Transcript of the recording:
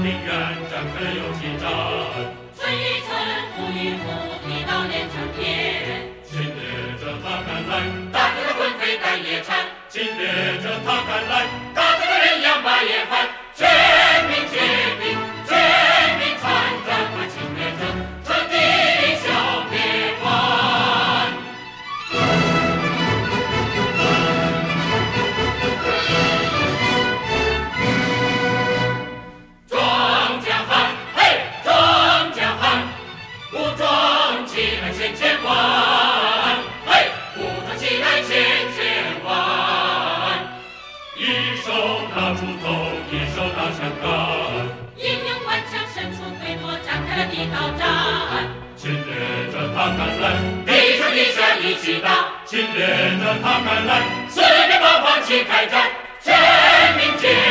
定远战可有激战， 村与村，户与户，一刀连成片。 侵略者他敢来， 打得魂飞胆也颤； 侵略者他敢来， 打得人仰马也翻。全民皆兵，全民参战，把侵略者彻底消灭完。壮江汉，嘿，壮江汉，武装起来千千万，嘿，武装起来千千万。 一手拿锄头，一手拿枪杆， 英勇顽强，伸出腿膊，展开了地道战。 侵略者他敢来， 地上地下一起打， 侵略者他敢来， 四面八方齐开战，全民皆